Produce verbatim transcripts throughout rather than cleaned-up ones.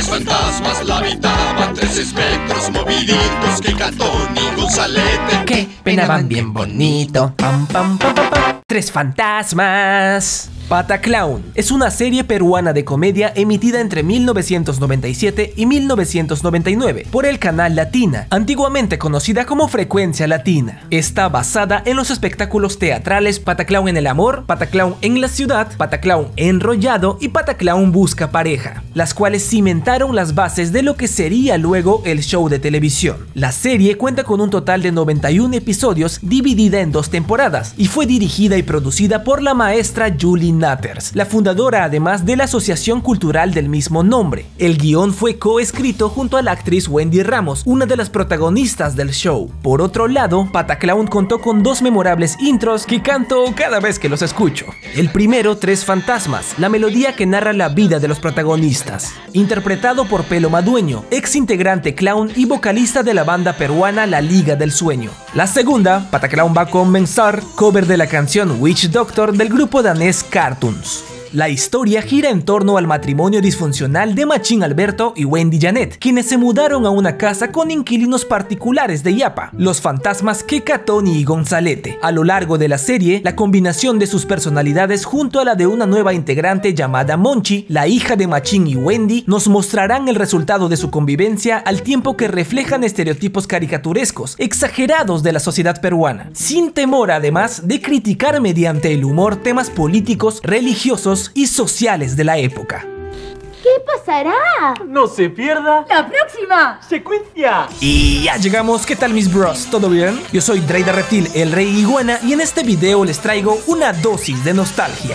Tres fantasmas la habitaban, tres espectros moviditos que Catón y Gonzalete que penaban bien bonito. Pam, pam, pam, pam, pam. Tres fantasmas. Pataclown es una serie peruana de comedia emitida entre mil novecientos noventa y siete y mil novecientos noventa y nueve por el canal Latina, antiguamente conocida como Frecuencia Latina. Está basada en los espectáculos teatrales Pataclown en el amor, Pataclown en la ciudad, Pataclown enrollado y Pataclown busca pareja, las cuales cimentaron las bases de lo que sería luego el show de televisión. La serie cuenta con un total de noventa y un episodios dividida en dos temporadas y fue dirigida y producida por la maestra Julie Natters, la fundadora además de la asociación cultural del mismo nombre. El guión fue coescrito junto a la actriz Wendy Ramos, una de las protagonistas del show. Por otro lado, Pataclown contó con dos memorables intros que canto cada vez que los escucho. El primero, Tres fantasmas, la melodía que narra la vida de los protagonistas, interpretado por Pelo Madueño, ex integrante clown y vocalista de la banda peruana La Liga del Sueño. La segunda, Pataclown va a comenzar, cover de la canción Witch Doctor del grupo danés Cartoons. La historia gira en torno al matrimonio disfuncional de Machín Alberto y Wendy Janet, quienes se mudaron a una casa con inquilinos particulares de Yapa, los fantasmas Keka, Tony y Gonzalete. A lo largo de la serie, la combinación de sus personalidades junto a la de una nueva integrante llamada Monchi, la hija de Machín y Wendy, nos mostrarán el resultado de su convivencia al tiempo que reflejan estereotipos caricaturescos, exagerados de la sociedad peruana, sin temor además de criticar mediante el humor temas políticos, religiosos y sociales de la época. ¿Qué pasará? ¡No se pierda la próxima secuencia! Y ya llegamos. ¿Qué tal, mis bros? ¿Todo bien? Yo soy Dre de Reptil, el rey iguana, y en este video les traigo una dosis de nostalgia.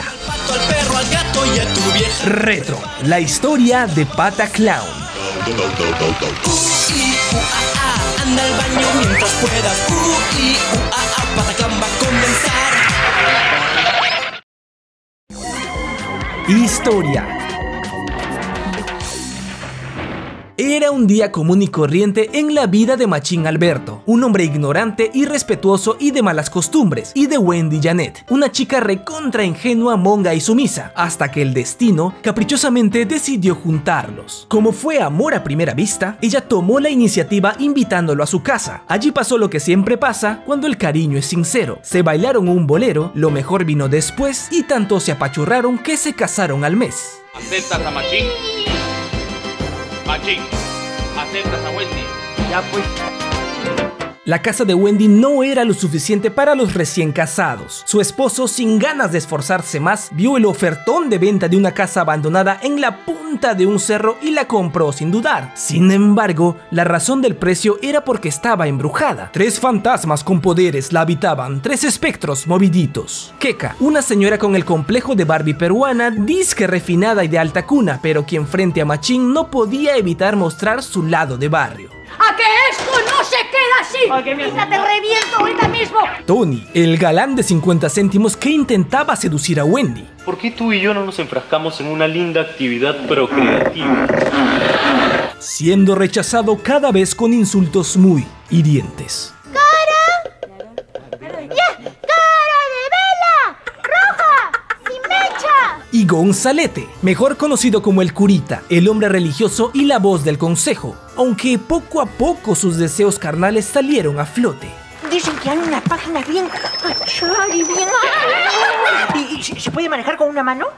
Retro, la historia de Pataclown. Anda al baño mientras puedas. Pataclown va a comenzar. Historia. Era un día común y corriente en la vida de Machín Alberto, un hombre ignorante, irrespetuoso y de malas costumbres, y de Wendy Janet, una chica recontra ingenua, monga y sumisa, hasta que el destino caprichosamente decidió juntarlos. Como fue amor a primera vista, ella tomó la iniciativa invitándolo a su casa. Allí pasó lo que siempre pasa cuando el cariño es sincero. Se bailaron un bolero, lo mejor vino después, y tanto se apachurraron que se casaron al mes. ¿Aceptas a Machín? Machín, ¿aceptas a Wendy? Ya pues. La casa de Wendy no era lo suficiente para los recién casados. Su esposo, sin ganas de esforzarse más, vio el ofertón de venta de una casa abandonada en la punta de un cerro y la compró sin dudar. Sin embargo, la razón del precio era porque estaba embrujada. Tres fantasmas con poderes la habitaban, tres espectros moviditos. Keka, una señora con el complejo de Barbie peruana, disque refinada y de alta cuna, pero quien frente a Machín no podía evitar mostrar su lado de barrio. ¡A que esto no se queda así! ¿A qué me ¡Mira, te reviento ahorita mismo! Tony, el galán de cincuenta céntimos que intentaba seducir a Wendy. ¿Por qué tú y yo no nos enfrascamos en una linda actividad procreativa? Siendo rechazado cada vez con insultos muy hirientes. ¡Cara! ¡Ya! ¡Cara de vela! ¡Roja! ¡Sin mecha! Y Gonzalete, mejor conocido como el curita, el hombre religioso y la voz del consejo, aunque poco a poco sus deseos carnales salieron a flote. Dicen que hay una página bien achar y bien... ¿Y, y se puede manejar con una mano?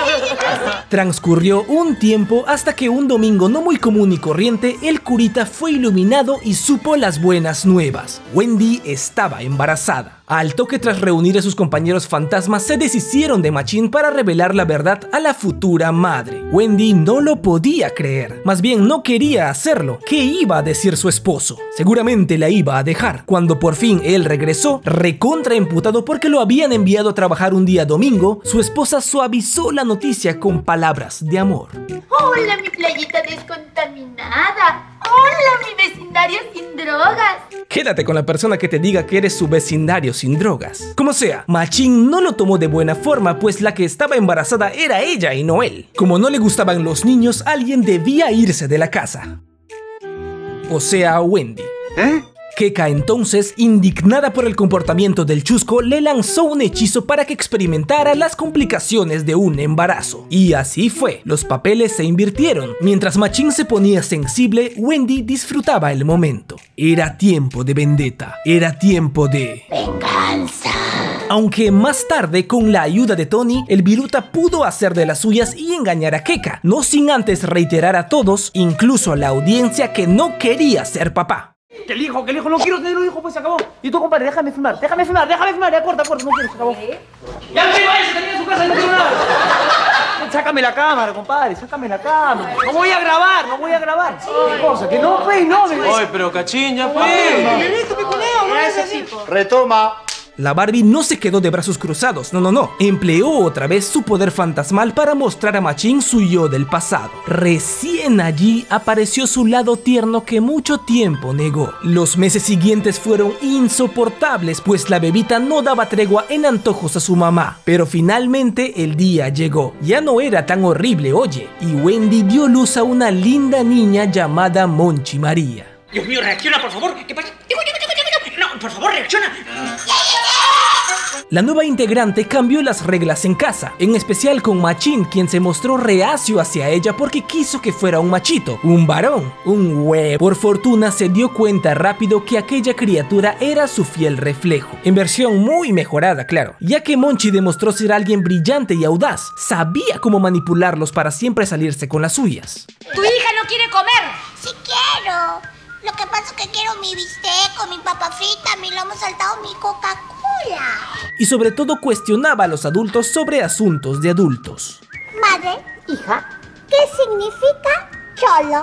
Transcurrió un tiempo hasta que un domingo no muy común y corriente, el curita fue iluminado y supo las buenas nuevas. Wendy estaba embarazada. Al toque, tras reunir a sus compañeros fantasmas, se deshicieron de Machín para revelar la verdad a la futura madre. Wendy no lo podía creer, más bien no quería hacerlo. ¿Qué iba a decir su esposo? Seguramente la iba a dejar. Cuando por fin él regresó, recontra emputado porque lo habían enviado a trabajar un día domingo, su esposa suavizó la noticia con palabras de amor. ¡Hola, mi playita descontaminada! ¡Hola, mi vecindario sin drogas! Quédate con la persona que te diga que eres su vecindario sin drogas. Como sea, Machín no lo tomó de buena forma, pues la que estaba embarazada era ella y no él. Como no le gustaban los niños, alguien debía irse de la casa. O sea, Wendy. ¿Eh? Keka entonces, indignada por el comportamiento del chusco, le lanzó un hechizo para que experimentara las complicaciones de un embarazo. Y así fue, los papeles se invirtieron. Mientras Machín se ponía sensible, Wendy disfrutaba el momento. Era tiempo de vendetta, era tiempo de... venganza. Aunque más tarde, con la ayuda de Tony, el viruta pudo hacer de las suyas y engañar a Keka, no sin antes reiterar a todos, incluso a la audiencia, que no quería ser papá. Que el hijo, que el hijo, no quiero tener un hijo, pues se acabó. Y tú, compadre, déjame filmar, déjame filmar, déjame filmar, ya corta, corta, no quiero, se acabó. Ya no vayas, se termina en su casa, no quiero nada. Sácame la cámara, compadre, sácame la cámara. No voy a grabar, no voy a grabar. ¿Qué cosa? Que no, pues, no, me... Oye, pero cachín, ya pues. Retoma. La Barbie no se quedó de brazos cruzados, no, no, no. Empleó otra vez su poder fantasmal para mostrar a Machín su yo del pasado. Recién allí apareció su lado tierno que mucho tiempo negó. Los meses siguientes fueron insoportables, pues la bebita no daba tregua en antojos a su mamá. Pero finalmente el día llegó. Ya no era tan horrible, oye, y Wendy dio luz a una linda niña llamada Monchi María. Dios mío, reacciona, por favor. ¿Qué pasa? Digo, digo, digo, digo, digo. No, por favor, reacciona. La nueva integrante cambió las reglas en casa, en especial con Machín, quien se mostró reacio hacia ella porque quiso que fuera un machito, un varón, un huevo. Por fortuna se dio cuenta rápido que aquella criatura era su fiel reflejo, en versión muy mejorada, claro, ya que Monchi demostró ser alguien brillante y audaz, sabía cómo manipularlos para siempre salirse con las suyas. ¿Tu hija no quiere comer? Sí quiero. Lo que pasa es que quiero mi bistec, mi papa frita, mi lomo saltado, mi Coca-Cola. Y sobre todo cuestionaba a los adultos sobre asuntos de adultos. Madre, hija, ¿qué significa cholo?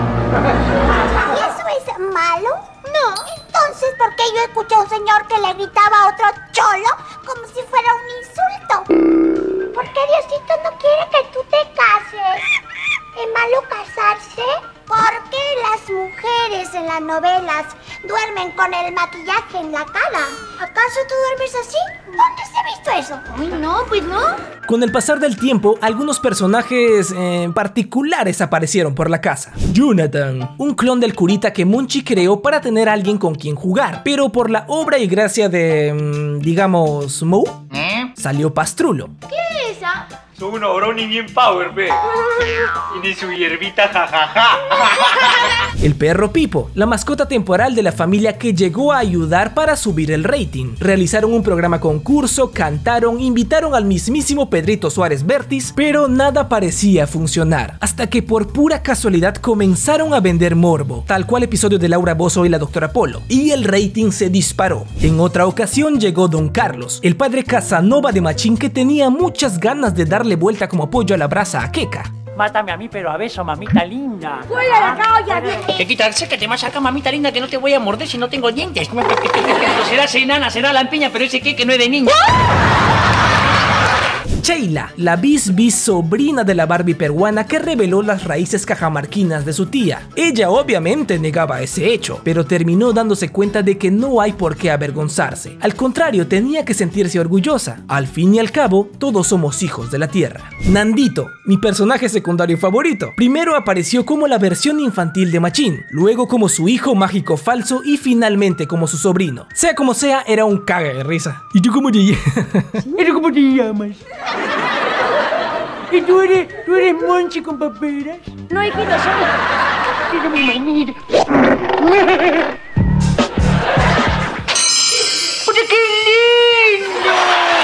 ¿Y eso es malo? No. Entonces, ¿por qué yo escuché a un señor que le gritaba a otro cholo como si fuera un insulto? ¿Por qué Diosito no quiere que tú te cases? ¿Es malo casarse? ¿Por qué las mujeres en las novelas duermen con el maquillaje en la cara? ¿Acaso tú duermes así? ¿Dónde se ha visto eso? Uy, no, pues no. Con el pasar del tiempo, algunos personajes eh, particulares aparecieron por la casa. Jonathan, un clon del curita que Monchi creó para tener a alguien con quien jugar, pero por la obra y gracia de, mmm, digamos, Moe, ¿Eh? salió Pastrulo. ¿Qué es esa? Son unos brownie bien power, pe. Y ni su hierbita, jajaja. El perro Pipo, la mascota temporal de la familia que llegó a ayudar para subir el rating. Realizaron un programa concurso, cantaron, invitaron al mismísimo Pedrito Suárez Vértiz, pero nada parecía funcionar. Hasta que por pura casualidad comenzaron a vender morbo, tal cual episodio de Laura Bozzo y la doctora Polo, y el rating se disparó. En otra ocasión llegó Don Carlos, el padre Casanova de Machín que tenía muchas ganas de darle vuelta como pollo a la brasa a Keka. Mátame a mí, pero a beso, mamita linda. ¡Fuera de acá, oye! Que quita, sécate más acá, mamita linda, que no te voy a morder si no tengo dientes. Será enana, será lampiña, pero ese que no es de niña. Sheila, la bis bis sobrina de la Barbie peruana que reveló las raíces cajamarquinas de su tía. Ella obviamente negaba ese hecho, pero terminó dándose cuenta de que no hay por qué avergonzarse. Al contrario, tenía que sentirse orgullosa. Al fin y al cabo, todos somos hijos de la tierra. Nandito, mi personaje secundario favorito. Primero apareció como la versión infantil de Machín, luego como su hijo mágico falso y finalmente como su sobrino. Sea como sea, era un caga de risa. ¿Y tú cómo te llamas? ¿Y tú cómo te llamas? ¿Y tú eres, tú eres Monchi con paperas? No, hijito, yo Mira mi manita. ¡Oye, qué lindo!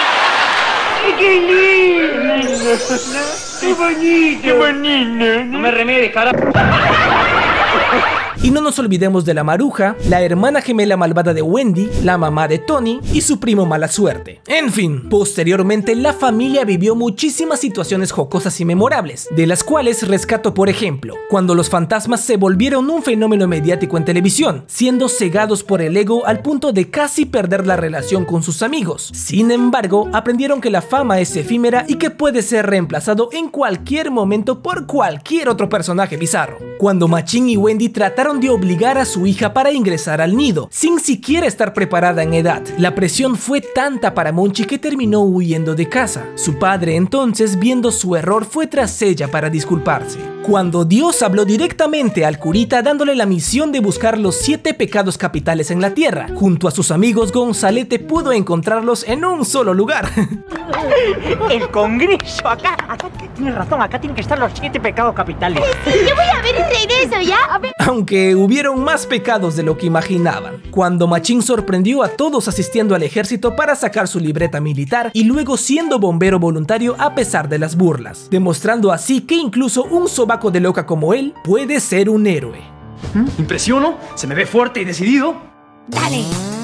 ¡Qué lindo! ¡Qué bonito! ¡Qué bonito! No me remedes, carajo. Y no nos olvidemos de la Maruja, la hermana gemela malvada de Wendy, la mamá de Tony y su primo Mala Suerte. En fin, posteriormente la familia vivió muchísimas situaciones jocosas y memorables, de las cuales rescato por ejemplo, cuando los fantasmas se volvieron un fenómeno mediático en televisión, siendo cegados por el ego al punto de casi perder la relación con sus amigos. Sin embargo, aprendieron que la fama es efímera y que puede ser reemplazado en cualquier momento por cualquier otro personaje bizarro. Cuando Machín y Wendy trataron de obligar a su hija para ingresar al nido, sin siquiera estar preparada en edad. La presión fue tanta para Monchi que terminó huyendo de casa. Su padre entonces, viendo su error, fue tras ella para disculparse. Cuando Dios habló directamente al curita dándole la misión de buscar los siete pecados capitales en la tierra, junto a sus amigos, Gonzalete pudo encontrarlos en un solo lugar. El Congreso, acá, acá tienes razón, acá tienen que estar los siete pecados capitales. Yo voy a ver y regreso, ¿ya? A ver. Aunque hubieron más pecados de lo que imaginaban, cuando Machín sorprendió a todos asistiendo al ejército para sacar su libreta militar y luego siendo bombero voluntario a pesar de las burlas, demostrando así que incluso un sobaco de loca como él puede ser un héroe. ¿Mm? ¿Impresiono? ¿Se me ve fuerte y decidido? Dale.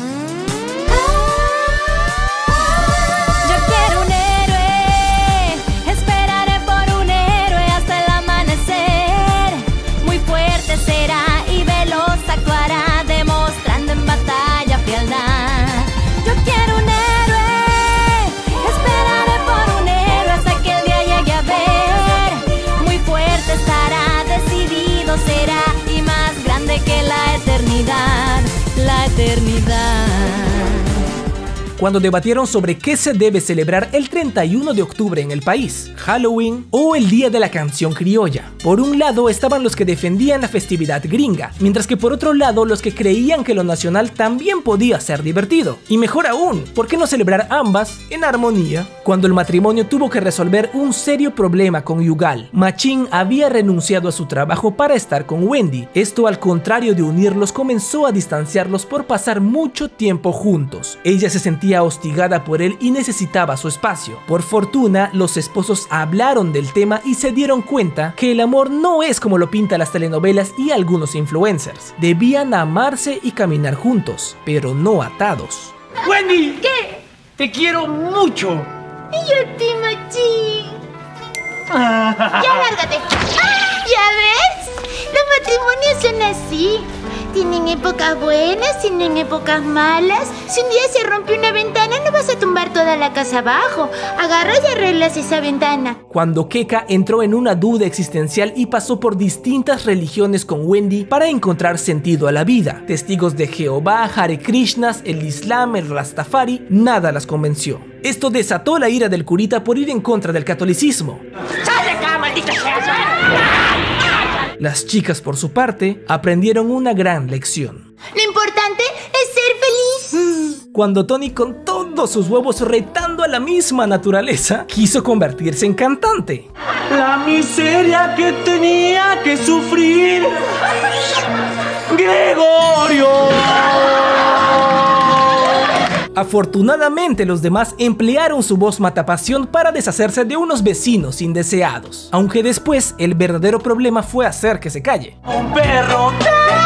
La eternidad. Cuando debatieron sobre qué se debe celebrar el treinta y uno de octubre en el país, Halloween o el Día de la Canción Criolla. Por un lado estaban los que defendían la festividad gringa, mientras que por otro lado los que creían que lo nacional también podía ser divertido. Y mejor aún, ¿por qué no celebrar ambas en armonía? Cuando el matrimonio tuvo que resolver un serio problema con Yugal, Machín había renunciado a su trabajo para estar con Wendy. Esto, al contrario de unirlos, comenzó a distanciarlos por pasar mucho tiempo juntos. Ella se sentía hostigada por él y necesitaba su espacio. Por fortuna, los esposos hablaron del tema y se dieron cuenta que el amor no es como lo pintan las telenovelas y algunos influencers. Debían amarse y caminar juntos, pero no atados. ¡Wendy! ¿Qué? ¡Te quiero mucho! Y yo a ti, Machín. Ya lárgate. ¡Ah! ¿Ya ves? Los matrimonios son así. Tienen épocas buenas, tienen épocas malas. Si un día se rompe una ventana, no vas a tumbar toda la casa abajo. Agarras y arreglas esa ventana. Cuando Keka entró en una duda existencial y pasó por distintas religiones con Wendy para encontrar sentido a la vida, testigos de Jehová, Hare Krishnas, el Islam, el Rastafari, nada las convenció. Esto desató la ira del curita por ir en contra del catolicismo. ¡Sal de acá, maldita sea! Las chicas, por su parte, aprendieron una gran lección. Lo importante es ser feliz. Cuando Tony, con todos sus huevos retando a la misma naturaleza, quiso convertirse en cantante. La miseria que tenía que sufrir Gregorio. Afortunadamente, los demás emplearon su voz matapasión para deshacerse de unos vecinos indeseados, aunque después el verdadero problema fue hacer que se calle. ¡Un perro!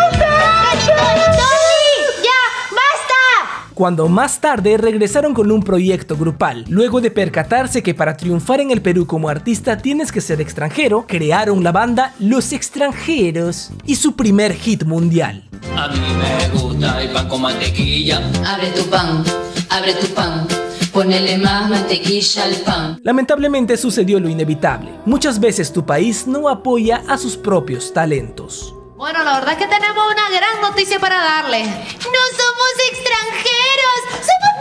Cuando más tarde regresaron con un proyecto grupal, luego de percatarse que para triunfar en el Perú como artista tienes que ser extranjero, crearon la banda Los Extranjeros y su primer hit mundial. A mí me gusta el pan con mantequilla. Abre tu pan, abre tu pan, ponele más mantequilla al pan. Lamentablemente sucedió lo inevitable. Muchas veces tu país no apoya a sus propios talentos. Bueno, la verdad es que tenemos una gran noticia para darle. ¡No somos extranjeros!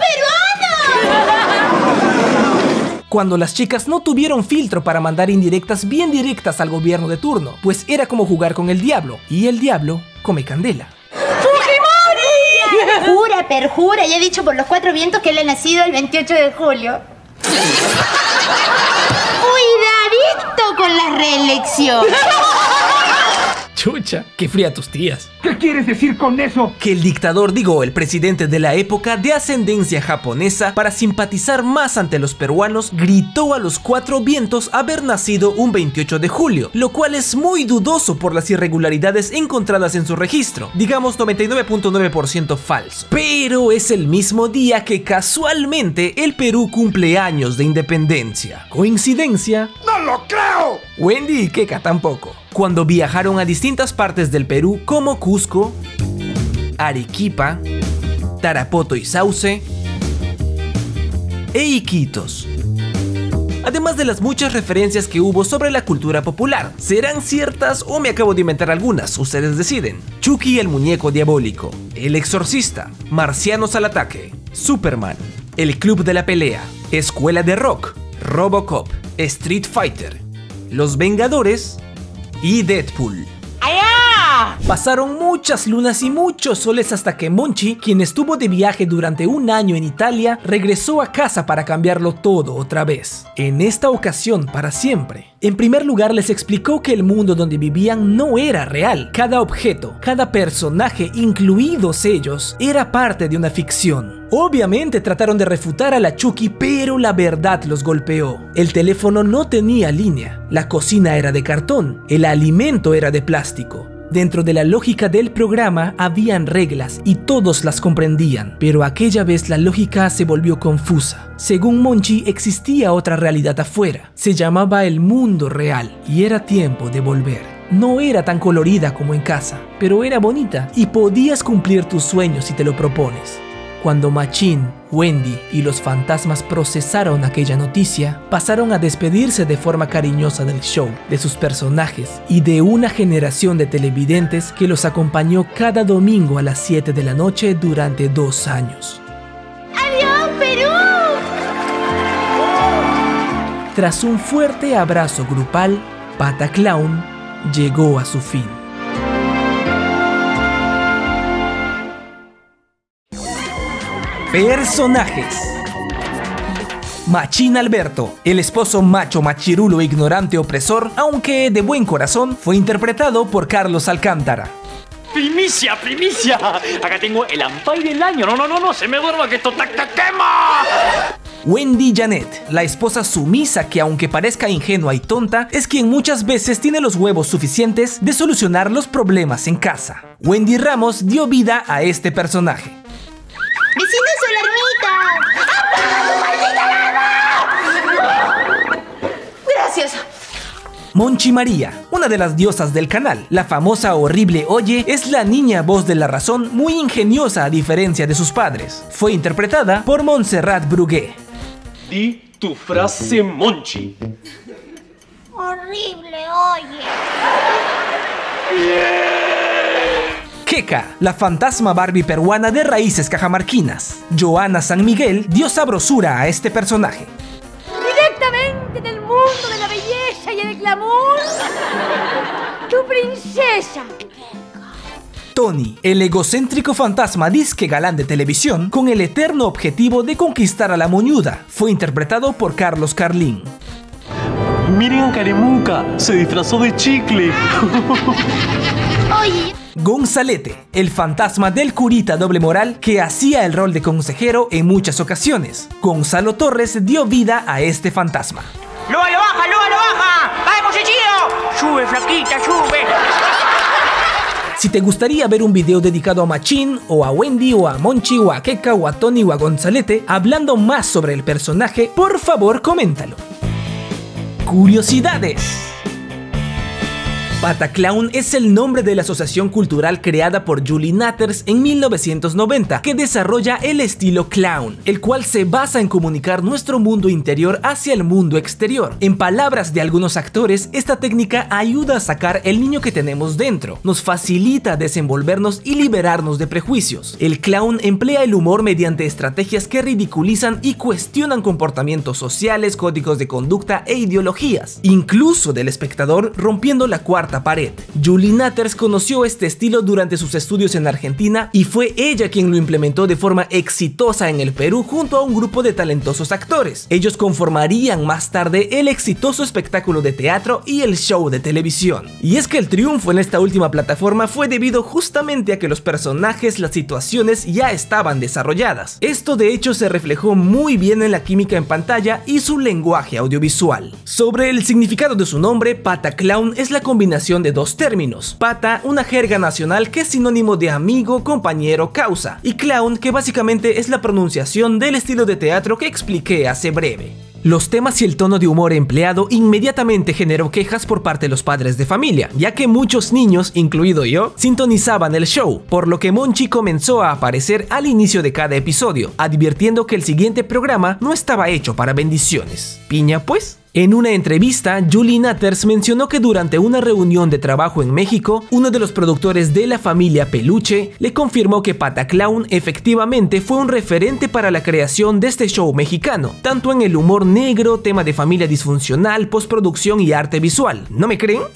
¡Somos peruanos! Cuando las chicas no tuvieron filtro para mandar indirectas bien directas al gobierno de turno, pues era como jugar con el diablo, y el diablo come candela. ¡Fujimori! Jura, perjura, ya he dicho por los cuatro vientos que él ha nacido el veintiocho de julio. Cuidadito con la reelección. Chucha, qué fría tus tías. ¿Qué quieres decir con eso? Que el dictador, digo, el presidente de la época de ascendencia japonesa, para simpatizar más ante los peruanos, gritó a los cuatro vientos haber nacido un veintiocho de julio, lo cual es muy dudoso por las irregularidades encontradas en su registro, digamos noventa y nueve punto nueve por ciento falso. Pero es el mismo día que casualmente el Perú cumple años de independencia. ¿Coincidencia? ¡No lo creo! Wendy y Keka tampoco. Cuando viajaron a distintas partes del Perú como Cusco, Arequipa, Tarapoto y Sauce e Iquitos. Además de las muchas referencias que hubo sobre la cultura popular. ¿Serán ciertas o me acabo de inventar algunas? Ustedes deciden. Chucky el muñeco diabólico, El exorcista, Marcianos al ataque, Superman, El club de la pelea, Escuela de rock, Robocop, Street Fighter, Los Vengadores y Deadpool. Pasaron muchas lunas y muchos soles hasta que Monchi, quien estuvo de viaje durante un año en Italia, regresó a casa para cambiarlo todo otra vez. En esta ocasión, para siempre. En primer lugar, les explicó que el mundo donde vivían no era real. Cada objeto, cada personaje, incluidos ellos, era parte de una ficción. Obviamente trataron de refutar a la Chucky, pero la verdad los golpeó. El teléfono no tenía línea, la cocina era de cartón, el alimento era de plástico. Dentro de la lógica del programa habían reglas y todos las comprendían, pero aquella vez la lógica se volvió confusa. Según Monchi, existía otra realidad afuera, se llamaba el mundo real y era tiempo de volver. No era tan colorida como en casa, pero era bonita y podías cumplir tus sueños si te lo propones. Cuando Machín, Wendy y los fantasmas procesaron aquella noticia, pasaron a despedirse de forma cariñosa del show, de sus personajes y de una generación de televidentes que los acompañó cada domingo a las siete de la noche durante dos años. ¡Adiós, Perú! Tras un fuerte abrazo grupal, Pataclown llegó a su fin. Personajes. Machín Alberto, el esposo macho machirulo ignorante opresor, aunque de buen corazón, fue interpretado por Carlos Alcántara. ¡Primicia, primicia! Acá tengo el ampay del año. No, no, no, no, se me duerma que esto te quema. Wendy Janet, la esposa sumisa que aunque parezca ingenua y tonta, es quien muchas veces tiene los huevos suficientes de solucionar los problemas en casa. Wendy Ramos dio vida a este personaje. ¡Vecino Solarmita! Gracias. Monchi María, una de las diosas del canal. La famosa horrible Oye es la niña voz de la razón, muy ingeniosa a diferencia de sus padres. Fue interpretada por Montserrat Brugué. Di tu frase, Monchi. Horrible, oye. Keka, la fantasma Barbie peruana de raíces cajamarquinas. Joana San Miguel dio sabrosura a este personaje. Directamente del mundo de la belleza y el glamour, tu princesa. Tony, el egocéntrico fantasma disque galán de televisión con el eterno objetivo de conquistar a la moñuda, fue interpretado por Carlos Carlín. Miren a Caremuca, se disfrazó de chicle. Oye. Gonzalete, el fantasma del curita doble moral que hacía el rol de consejero en muchas ocasiones. Gonzalo Torres dio vida a este fantasma. ¡Lua lo baja, lua lo baja! ¡Vamos, chido! ¡Sube, flaquita, sube! Si te gustaría ver un video dedicado a Machín, o a Wendy, o a Monchi, o a Keka, o a Tony, o a Gonzalete, hablando más sobre el personaje, por favor coméntalo. Curiosidades. Pataclown es el nombre de la asociación cultural creada por Julie Natters en mil novecientos noventa, que desarrolla el estilo clown, el cual se basa en comunicar nuestro mundo interior hacia el mundo exterior. En palabras de algunos actores, esta técnica ayuda a sacar el niño que tenemos dentro, nos facilita desenvolvernos y liberarnos de prejuicios. El clown emplea el humor mediante estrategias que ridiculizan y cuestionan comportamientos sociales, códigos de conducta e ideologías, incluso del espectador, rompiendo la cuarta pared. Julie Natters conoció este estilo durante sus estudios en Argentina y fue ella quien lo implementó de forma exitosa en el Perú junto a un grupo de talentosos actores. Ellos conformarían más tarde el exitoso espectáculo de teatro y el show de televisión. Y es que el triunfo en esta última plataforma fue debido justamente a que los personajes, las situaciones ya estaban desarrolladas. Esto de hecho se reflejó muy bien en la química en pantalla y su lenguaje audiovisual. Sobre el significado de su nombre, Pataclown es la combinación de dos términos. Pata, una jerga nacional que es sinónimo de amigo, compañero, causa, y clown, que básicamente es la pronunciación del estilo de teatro que expliqué hace breve. Los temas y el tono de humor empleado inmediatamente generó quejas por parte de los padres de familia, ya que muchos niños, incluido yo, sintonizaban el show, por lo que Monchi comenzó a aparecer al inicio de cada episodio, advirtiendo que el siguiente programa no estaba hecho para bendiciones. Piña pues. En una entrevista, Julie Natters mencionó que durante una reunión de trabajo en México, uno de los productores de la familia Peluche le confirmó que Pataclown efectivamente fue un referente para la creación de este show mexicano, tanto en el humor negro, tema de familia disfuncional, postproducción y arte visual. ¿No me creen?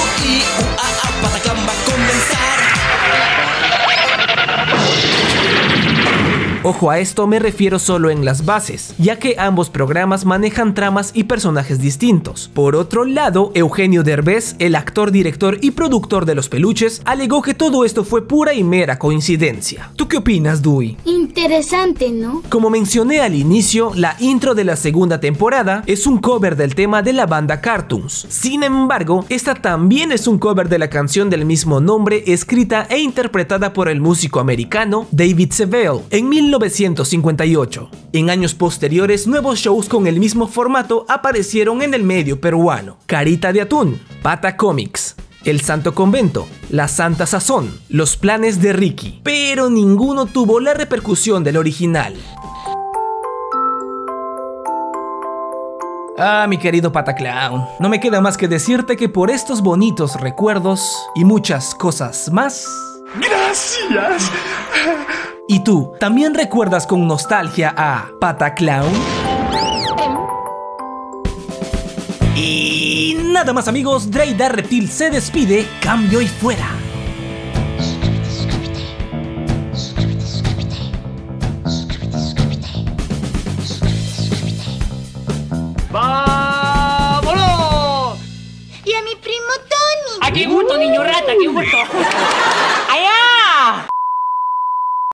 Ojo, a esto me refiero solo en las bases, ya que ambos programas manejan tramas y personajes distintos. Por otro lado, Eugenio Derbez, el actor, director y productor de Los Peluches, alegó que todo esto fue pura y mera coincidencia. ¿Tú qué opinas, Dewey? Interesante, ¿no? Como mencioné al inicio, la intro de la segunda temporada es un cover del tema de la banda Cartoons. Sin embargo, esta también es un cover de la canción del mismo nombre, escrita e interpretada por el músico americano David Seville en mil novecientos cincuenta y ocho. En años posteriores, nuevos shows con el mismo formato aparecieron en el medio peruano: Carita de Atún, Pata Comics, El Santo Convento, La Santa Sazón, Los Planes de Ricky, pero ninguno tuvo la repercusión del original. Ah, mi querido Pataclown, no me queda más que decirte que por estos bonitos recuerdos y muchas cosas más... ¡Gracias! ¿Y tú, también recuerdas con nostalgia a Pataclown? Y nada más, amigos, Dreida Reptil se despide, cambio y fuera. ¡Vámonos! Y a mi primo Tony. ¡Ah, qué gusto, niño rata, qué gusto! ¡Allá!